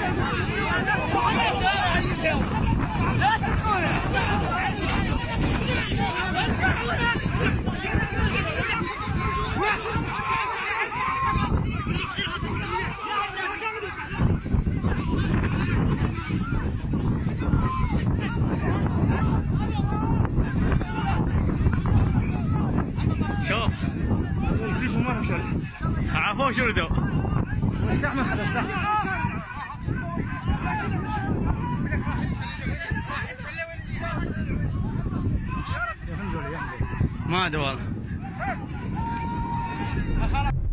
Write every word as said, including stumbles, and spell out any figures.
شوف ليش ما شرد عفوا شردوا واستعمل هذا استعمل ما ادري والله.